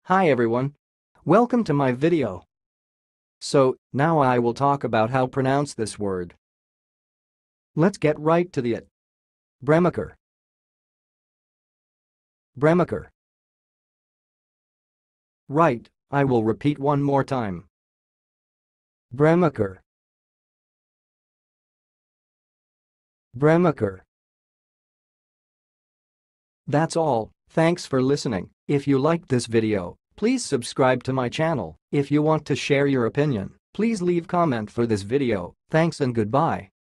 Hi everyone. Welcome to my video. So, now I will talk about how pronounce this word. Let's get right to it. Bremicker. Bremicker. Right, I will repeat one more time. Bremicker. Bremicker. That's all, thanks for listening. If you liked this video, please subscribe to my channel. If you want to share your opinion, please leave comment for this video. Thanks and goodbye.